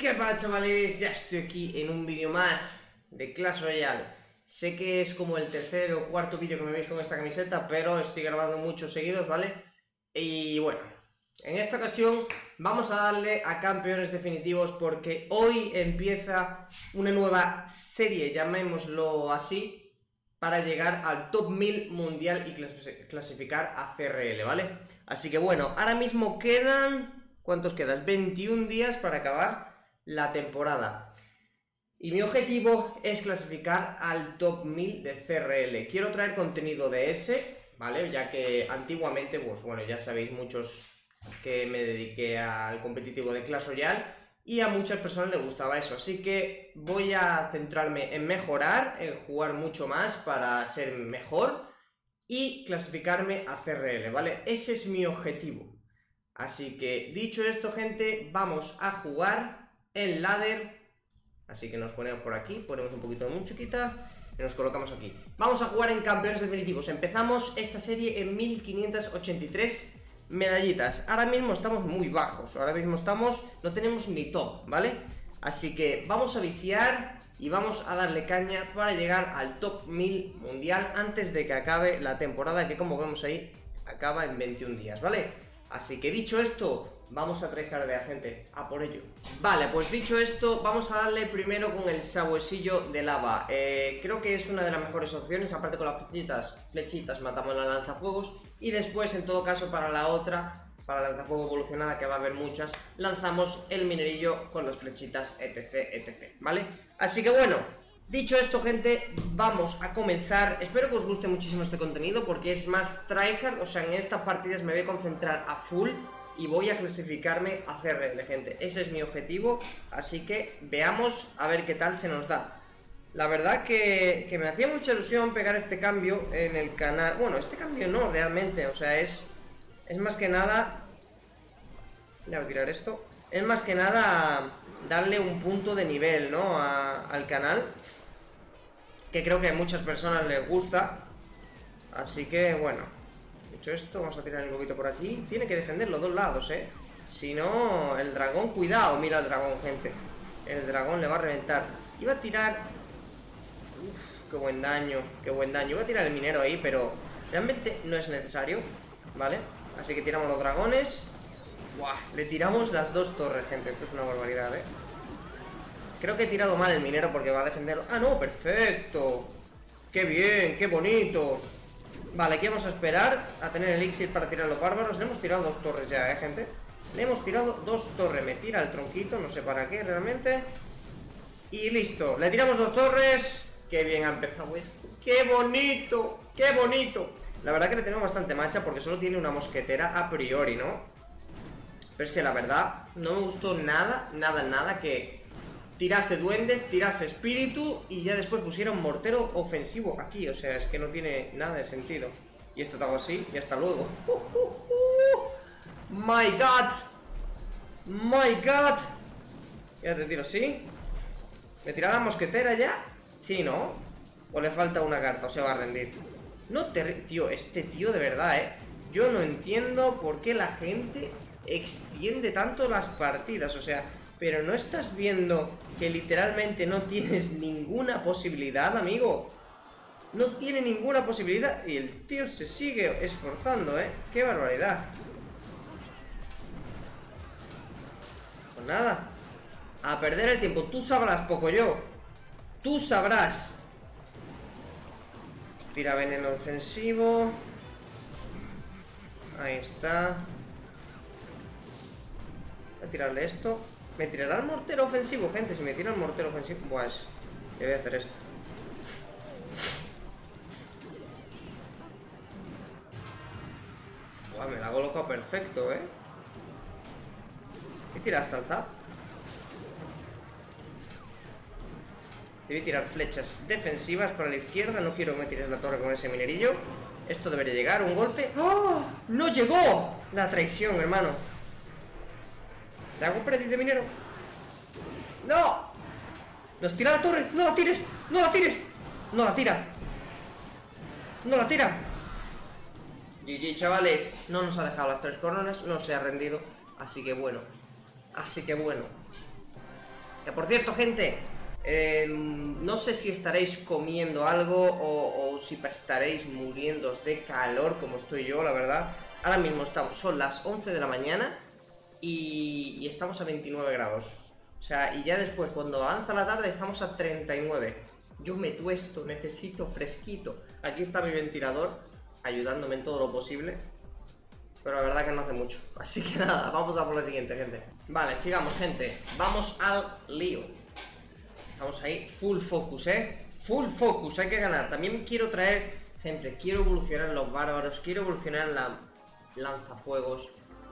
¿Qué pasa, chavales? Ya estoy aquí en un vídeo más de Clash Royale. Sé que es como el tercer o cuarto vídeo que me veis con esta camiseta, pero estoy grabando muchos seguidos, ¿vale? Y bueno, en esta ocasión vamos a darle a campeones definitivos porque hoy empieza una nueva serie, llamémoslo así, para llegar al top 1000 mundial y clasificar a CRL, ¿vale? Así que bueno, ahora mismo quedan... ¿Cuántos quedan? 21 días para acabar la temporada. Y mi objetivo es clasificar al top 1000 de CRL. Quiero traer contenido de ese, ¿vale? Ya que antiguamente, pues bueno, ya sabéis muchos que me dediqué al competitivo de Clash Royale y a muchas personas les gustaba eso. Así que voy a centrarme en mejorar, en jugar mucho más para ser mejor y clasificarme a CRL, ¿vale? Ese es mi objetivo. Así que, dicho esto, gente, vamos a jugar el ladder. Así que nos ponemos por aquí, ponemos un poquito de musiquita y nos colocamos aquí. Vamos a jugar en campeones definitivos. Empezamos esta serie en 1583 medallitas. Ahora mismo estamos muy bajos, ahora mismo no tenemos ni top, ¿vale? Así que vamos a viciar y vamos a darle caña para llegar al top 1000 mundial antes de que acabe la temporada, que como vemos ahí, acaba en 21 días, ¿vale? Así que dicho esto, vamos a tryhardear, gente, a por ello. Vale, pues dicho esto, vamos a darle primero con el sabuesillo de lava. Creo que es una de las mejores opciones, aparte con las flechitas matamos la lanzafuegos. Y después, en todo caso, para la otra, para la lanzafuego evolucionada, que va a haber muchas, lanzamos el minerillo con las flechitas, etc, etc, ¿vale? Así que bueno, dicho esto, gente, vamos a comenzar. Espero que os guste muchísimo este contenido porque es más tryhard, o sea, en estas partidas me voy a concentrar a full y voy a clasificarme a CRL, gente. Ese es mi objetivo, así que veamos a ver qué tal se nos da. La verdad que me hacía mucha ilusión pegar este cambio en el canal. Bueno, este cambio no, realmente, o sea, es más que nada... Voy a tirar esto. Es más que nada darle un punto de nivel, ¿no? Al canal, que creo que a muchas personas les gusta. Así que, bueno, dicho esto, vamos a tirar un poquito por aquí. Tiene que defender los dos lados, si no, el dragón, cuidado, mira el dragón, gente. El dragón le va a reventar. Iba a tirar... Uf, qué buen daño, qué buen daño. Iba a tirar el minero ahí, pero realmente no es necesario, ¿vale? Así que tiramos los dragones. Buah, le tiramos las dos torres, gente. Esto es una barbaridad, Creo que he tirado mal el minero porque va a defender... ¡Ah, no! ¡Perfecto! ¡Qué bien! ¡Qué bonito! Vale, aquí vamos a esperar a tener el elixir para tirar los bárbaros. Le hemos tirado dos torres ya, gente. Le hemos tirado dos torres. Me tira el tronquito, no sé para qué realmente. Y listo. Le tiramos dos torres. ¡Qué bien ha empezado esto! ¡Qué bonito! ¡Qué bonito! La verdad que le tenemos bastante mancha porque solo tiene una mosquetera a priori, ¿no? Pero es que la verdad no me gustó nada, nada que tirase duendes, tirase espíritu y ya después pusiera un mortero ofensivo aquí. O sea, es que no tiene nada de sentido. Y esto te hago así y hasta luego. My God. My God. Ya te tiro así. ¿Me tira la mosquetera ya? Sí, ¿no? O le falta una carta, o se va a rendir. No te... Tío, este tío de verdad, yo no entiendo por qué la gente extiende tanto las partidas, o sea... Pero no estás viendo que literalmente no tienes ninguna posibilidad, amigo. No tiene ninguna posibilidad. Y el tío se sigue esforzando, Qué barbaridad. Pues nada, a perder el tiempo. Tú sabrás, poco yo. Tú sabrás. Pues tira veneno ofensivo. Ahí está. Voy a tirarle esto. ¿Me tirará el mortero ofensivo, gente? Si me tira el mortero ofensivo... Pues... Yo voy a hacer esto. Buah, me la ha colocado perfecto, ¿Qué tira hasta el zap? Debe tirar flechas defensivas para la izquierda. No quiero que me tires la torre con ese minerillo. Esto debería llegar, un golpe. ¡Oh! ¡No llegó! La traición, hermano. ¿Le hago predit de minero? ¡No! ¡Nos tira la torre! ¡No la tires! ¡No la tires! ¡No la tira! ¡No la tira! GG, chavales. No nos ha dejado las tres coronas. No se ha rendido. Así que bueno. Que por cierto, gente, no sé si estaréis comiendo algo o si estaréis muriéndoos de calor como estoy yo, la verdad. Ahora mismo son las 11 de la mañana y estamos a 29 grados. O sea, y ya después, cuando avanza la tarde, estamos a 39. Yo me tuesto, necesito fresquito. Aquí está mi ventilador, ayudándome en todo lo posible. Pero la verdad que no hace mucho. Así que nada, vamos a por la siguiente, gente. Vale, sigamos, gente. Vamos al lío. Vamos ahí, full focus, full focus, hay que ganar. También quiero traer, gente, quiero evolucionar los bárbaros, quiero evolucionar la lanzafuegos.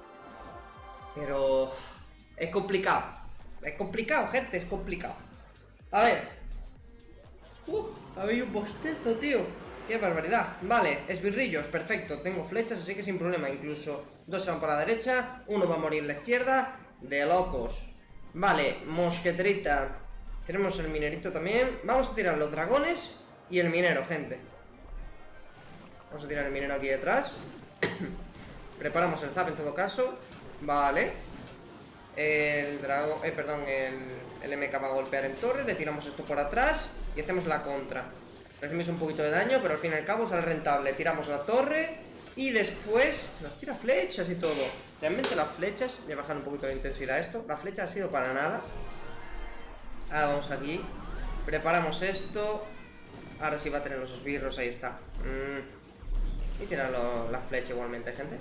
Pero es complicado. Es complicado, gente, es complicado. A ver. Había un bostezo, tío. Qué barbaridad. Vale, esbirrillos, perfecto. Tengo flechas, así que sin problema. Incluso dos se van para la derecha, uno va a morir en la izquierda. De locos. Vale, mosqueterita. Tenemos el minerito también. Vamos a tirar los dragones y el minero, gente. Vamos a tirar el minero aquí detrás. Preparamos el zap en todo caso. Vale. El dragón, perdón, el MK va a golpear en torre. Le tiramos esto por atrás y hacemos la contra. Recibimos un poquito de daño, pero al fin y al cabo sale rentable. Tiramos la torre y después nos tira flechas y todo. Realmente las flechas, voy a bajar un poquito la intensidad a esto. La flecha ha sido para nada. Ahora vamos aquí. Preparamos esto. Ahora sí va a tener los esbirros, ahí está. Y tirar la flecha igualmente, gente.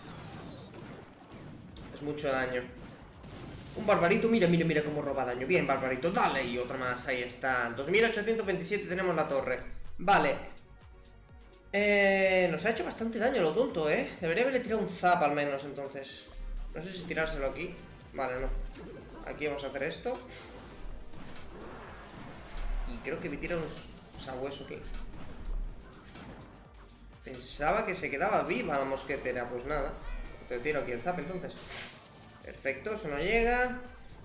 Es mucho daño. Un barbarito, mira, mira, mira cómo roba daño. Bien, barbarito, dale, y otro más, ahí está. 2827 tenemos la torre. Vale. Nos ha hecho bastante daño lo tonto, Debería haberle tirado un zap al menos, entonces. No sé si tirárselo aquí. Vale, no. Aquí vamos a hacer esto. Y creo que me tira un sabueso aquí. Pensaba que se quedaba viva la mosquetera. Pues nada, te tiro aquí el zap entonces. Perfecto, eso no llega.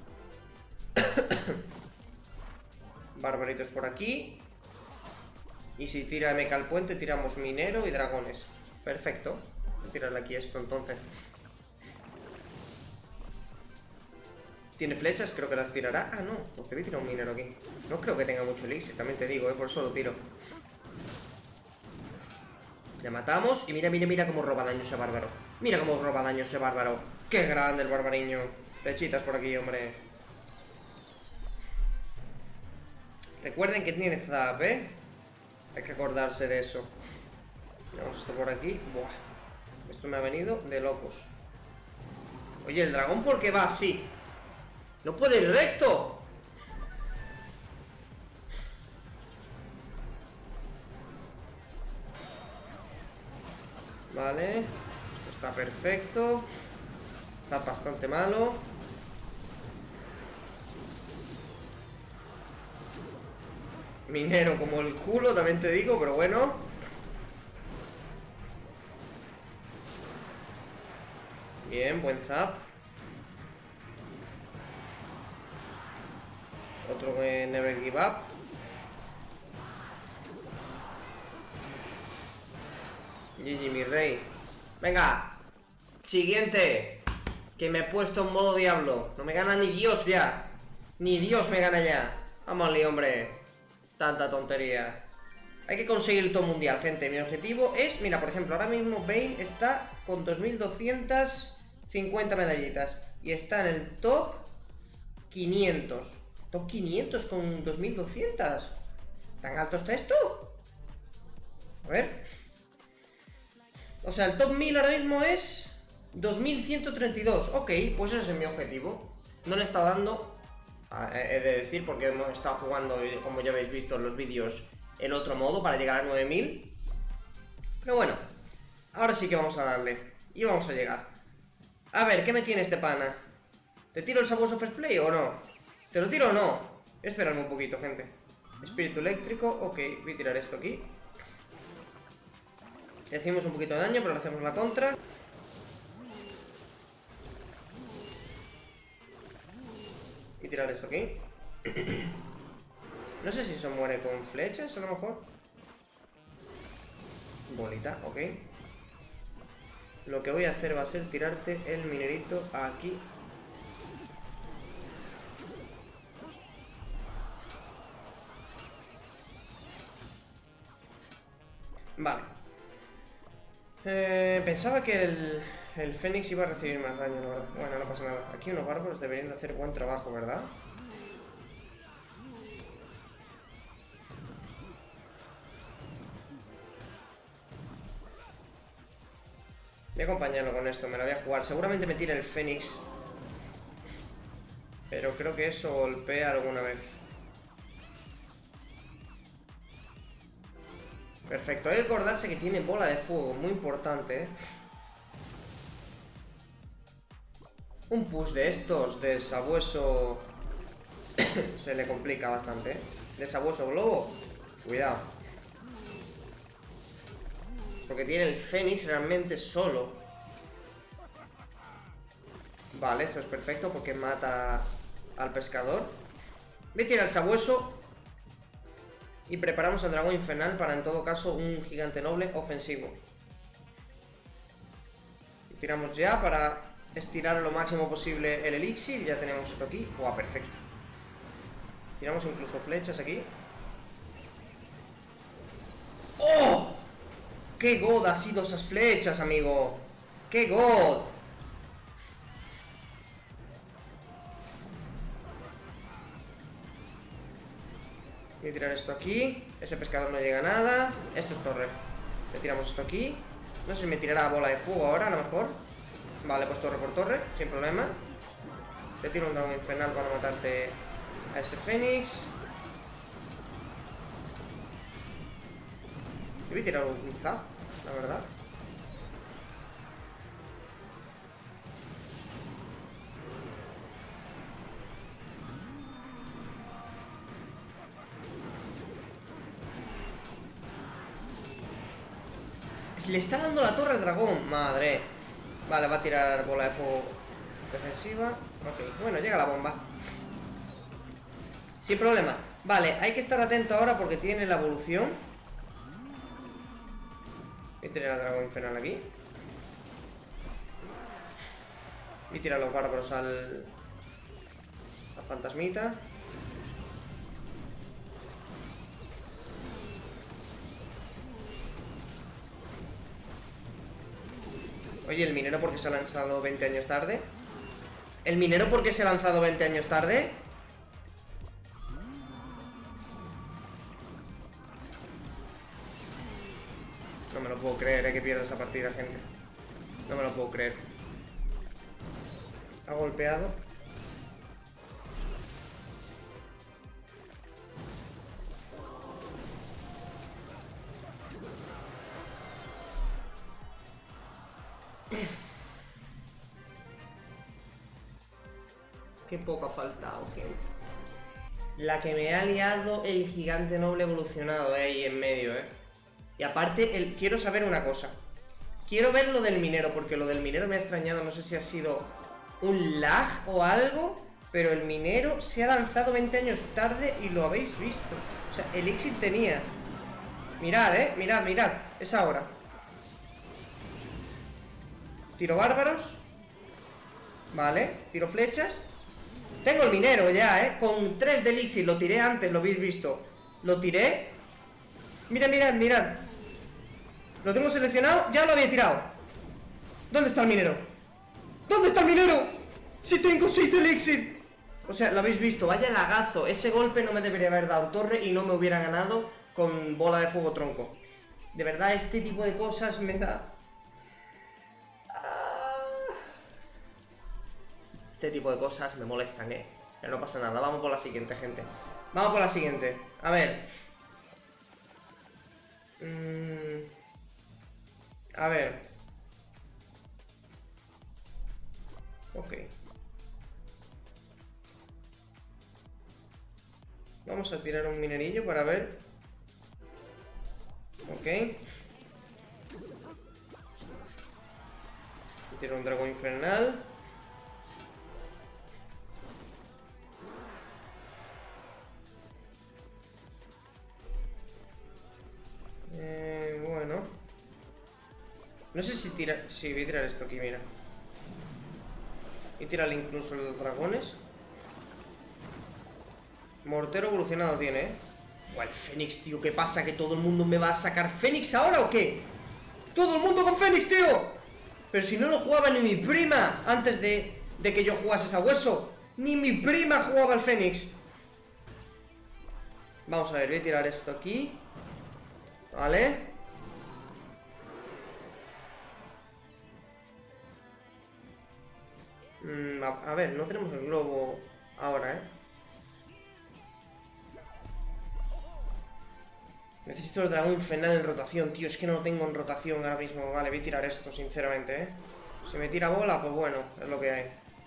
Barbaritos por aquí. Y si tira MK al puente, tiramos minero y dragones. Perfecto. Voy a tirarle aquí esto entonces. ¿Tiene flechas? Creo que las tirará. Ah, no, porque voy a tirar un minero aquí. No creo que tenga mucho elixir, también te digo, por eso lo tiro. Ya matamos. Y mira, mira, mira cómo roba daño ese bárbaro. Mira cómo roba daño ese bárbaro. ¡Qué grande el barbariño! Flechitas por aquí, hombre. Recuerden que tiene zap, Hay que acordarse de eso. Tenemos esto por aquí. Buah. Esto me ha venido de locos. Oye, ¿el dragón por qué va así? ¡No puede ir recto! Vale. Esto está perfecto. Está bastante malo. Minero como el culo, también te digo, pero bueno. Bien, buen zap. Otro Never Give Up. GG, mi rey. Venga. Siguiente. Que me he puesto en modo diablo. No me gana ni Dios ya. Ni Dios me gana ya. Vamos al lío, hombre. Tanta tontería. Hay que conseguir el top mundial, gente. Mi objetivo es... Mira, por ejemplo, ahora mismo Bane está con 2250 medallitas. Y está en el top 500. Top 500 con 2200. ¿Tan alto está esto? A ver. O sea, el top 1000 ahora mismo es 2132. Ok, pues ese es mi objetivo. No le he estado dando, he de decir, porque hemos estado jugando, como ya habéis visto en los vídeos, el otro modo para llegar a 9000. Pero bueno, ahora sí que vamos a darle. Y vamos a llegar. A ver, ¿qué me tiene este pana? ¿Te tiro el sabueso first play o no? ¿Te lo tiro o no? Esperadme un poquito, gente. Espíritu eléctrico, ok, voy a tirar esto aquí. Le hacemos un poquito de daño, pero le hacemos la contra. Y tirar esto aquí. No sé si eso muere con flechas, a lo mejor. Bolita, ok. Lo que voy a hacer va a ser tirarte el minerito aquí. Vale. Pensaba que el Fénix iba a recibir más daño, la verdad. Bueno, no pasa nada. Aquí unos bárbaros deberían de hacer buen trabajo, ¿verdad? Voy a acompañarlo con esto, me la voy a jugar. Seguramente me tire el Fénix, pero creo que eso golpea alguna vez. Perfecto, hay que acordarse que tiene bola de fuego, muy importante, ¿eh? Un push de estos de sabueso se le complica bastante, ¿eh? De sabueso globo, cuidado. Porque tiene el Fénix realmente solo. Vale, esto es perfecto porque mata al pescador. Voy a tirar el sabueso y preparamos al dragón infernal para, en todo caso, un gigante noble ofensivo. Y tiramos ya para estirar lo máximo posible el elixir. Ya tenemos esto aquí. ¡Buah, perfecto! Tiramos incluso flechas aquí. ¡Oh! ¡Qué god ha sido esas flechas, amigo! ¡Qué god! Voy a tirar esto aquí. Ese pescador no llega a nada. Esto es torre. Le tiramos esto aquí. No sé si me tirará bola de fuego ahora, a lo mejor. Vale, pues torre por torre, sin problema. Te tiro un dragón infernal para matarte a ese Fénix. Yo voy a tirar un zap, la verdad. Le está dando la torre al dragón, madre. Vale, va a tirar bola de fuego defensiva. Ok, bueno, llega la bomba. Sin problema. Vale, hay que estar atento ahora porque tiene la evolución. Voy a tirar al dragón infernal aquí. Voy a tirar a los bárbaros al fantasmita. Oye, ¿el minero por qué se ha lanzado 20 años tarde? ¿El minero por qué se ha lanzado 20 años tarde? No me lo puedo creer, que pierda esta partida, gente. No me lo puedo creer. Ha golpeado. Qué poco ha faltado, gente. La que me ha liado el gigante noble evolucionado, ahí en medio, Y aparte, quiero saber una cosa. Quiero ver lo del minero, porque lo del minero me ha extrañado. No sé si ha sido un lag o algo, pero el minero se ha lanzado 20 años tarde y lo habéis visto. O sea, el elixir tenía. Mirad, mirad, mirad. Es ahora. Tiro bárbaros. Vale, tiro flechas. Tengo el minero ya, con 3 de elixir. Lo tiré antes, lo habéis visto. Lo tiré. Mirad, mirad, mirad. Lo tengo seleccionado, ya lo había tirado. ¿Dónde está el minero? ¿Dónde está el minero? Si tengo 6 de elixir. O sea, lo habéis visto, vaya lagazo. Ese golpe no me debería haber dado torre y no me hubiera ganado con bola de fuego tronco. De verdad, este tipo de cosas me da... Este tipo de cosas me molestan, Pero no pasa nada, vamos por la siguiente, gente. Vamos por la siguiente. A ver. A ver. Ok. Vamos a tirar un minerillo para ver. Ok. Tiro un dragón infernal. Bueno. No sé si tirar... Sí, voy a tirar esto aquí, mira. Y tirarle incluso los dragones. Mortero evolucionado tiene, Buah, el Fénix, tío, ¿qué pasa? ¿Que todo el mundo me va a sacar Fénix ahora o qué? ¡Todo el mundo con Fénix, tío! Pero si no lo jugaba ni mi prima antes de que yo jugase esa hueso. Ni mi prima jugaba al Fénix. Vamos a ver, voy a tirar esto aquí. Vale. A ver, no tenemos el globo ahora, Necesito el dragón infernal en rotación, tío. Es que no lo tengo en rotación ahora mismo. Vale, voy a tirar esto, sinceramente, Si me tira bola, pues bueno, es lo que hay.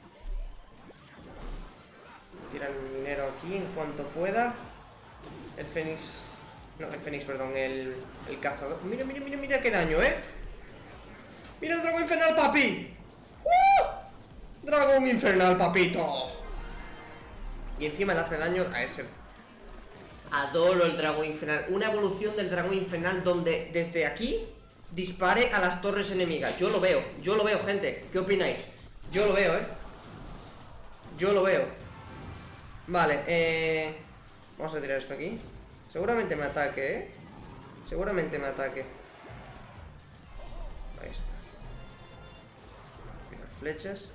Tira el minero aquí en cuanto pueda. El Fénix... No, el Fénix, perdón, el cazador. Mira, mira, mira, mira qué daño, Mira el dragón infernal, papi. Dragón infernal, papito. Y encima le hace daño a ese. Adoro el dragón infernal. Una evolución del dragón infernal donde desde aquí dispare a las torres enemigas. Yo lo veo, gente. ¿Qué opináis? Yo lo veo, Yo lo veo. Vale, vamos a tirar esto aquí. Seguramente me ataque, Seguramente me ataque. Ahí está. Tirar flechas.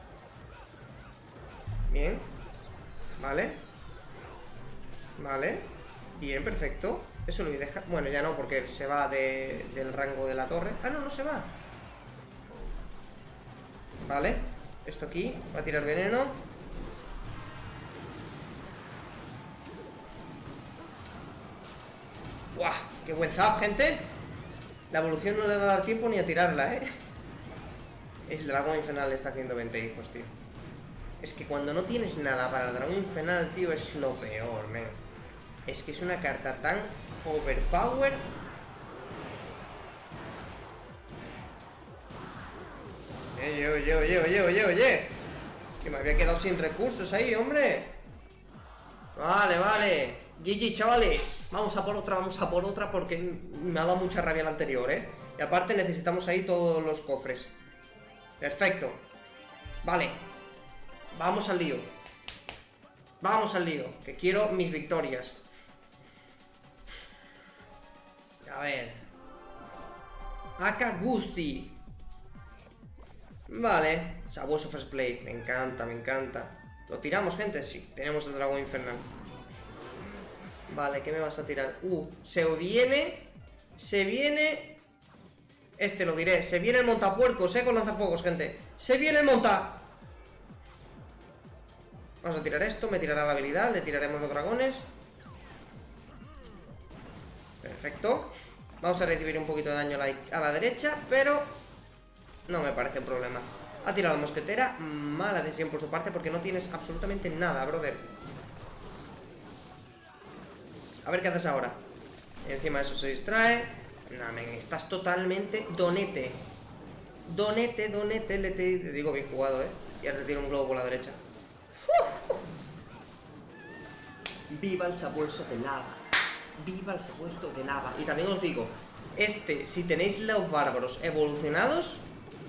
Bien. Vale. Vale. Bien, perfecto. Eso lo voy a dejar. Bueno, ya no, porque se va del rango de la torre. Ah, no, no se va. Vale. Esto aquí. Va a tirar veneno. ¡Guau! ¡Qué buen zap, gente! La evolución no le va a dar tiempo ni a tirarla, El dragón infernal está haciendo 20 hijos, tío. Es que cuando no tienes nada para el dragón infernal, tío, es lo peor, men. Es que es una carta tan overpower. Oye. Que me había quedado sin recursos ahí, hombre. Vale, vale. GG, chavales. Vamos a por otra porque me ha dado mucha rabia la anterior, Y aparte necesitamos ahí todos los cofres. Perfecto. Vale. Vamos al lío. Vamos al lío, que quiero mis victorias. A ver. Akaguzi. Vale. Sabueso First Play. Me encanta, me encanta. ¿Lo tiramos, gente? Sí, tenemos el dragón infernal. Vale, ¿qué me vas a tirar? Se viene. Se viene. Este lo diré. Se viene el montapuercos, con lanzafuegos, gente. Se viene el monta. Vamos a tirar esto, me tirará la habilidad. Le tiraremos los dragones. Perfecto. Vamos a recibir un poquito de daño a la derecha, pero no me parece un problema. Ha tirado la mosquetera. Mala decisión por su parte porque no tienes absolutamente nada, brother. A ver qué haces ahora. Encima de eso se distrae. No, men, estás totalmente donete. Donete, te digo bien jugado, Y ahora te tiro un globo por la derecha. Viva el sabueso de lava. Viva el sabueso de lava. Y también os digo, si tenéis los bárbaros evolucionados,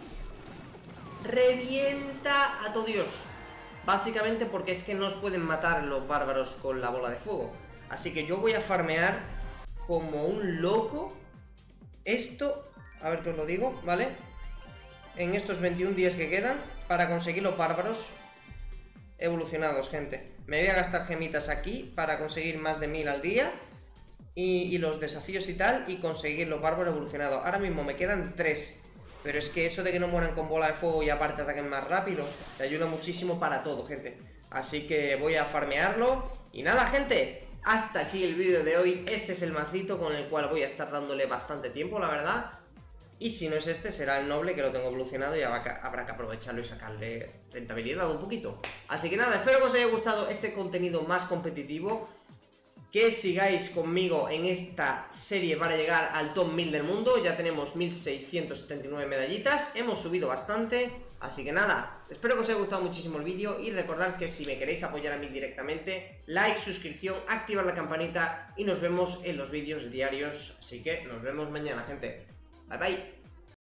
revienta a todo Dios. Básicamente porque es que no os pueden matar los bárbaros con la bola de fuego. Así que yo voy a farmear como un loco esto, a ver que os lo digo, ¿vale? En estos 21 días que quedan para conseguir los bárbaros evolucionados, gente. Me voy a gastar gemitas aquí para conseguir más de 1000 al día y los desafíos y tal, y conseguir los bárbaros evolucionados. Ahora mismo me quedan 3, pero es que eso de que no mueran con bola de fuego y aparte ataquen más rápido te ayuda muchísimo para todo, gente. Así que voy a farmearlo. Y nada, gente, hasta aquí el vídeo de hoy. Este es el macito con el cual voy a estar dándole bastante tiempo, la verdad. Y si no es este, será el noble, que lo tengo evolucionado y habrá que aprovecharlo y sacarle rentabilidad un poquito. Así que nada, espero que os haya gustado este contenido más competitivo. Que sigáis conmigo en esta serie para llegar al top 1000 del mundo. Ya tenemos 1679 medallitas, hemos subido bastante. Así que nada, espero que os haya gustado muchísimo el vídeo. Y recordad que si me queréis apoyar a mí directamente, like, suscripción, activar la campanita. Y nos vemos en los vídeos diarios. Así que nos vemos mañana, gente. Bye bye.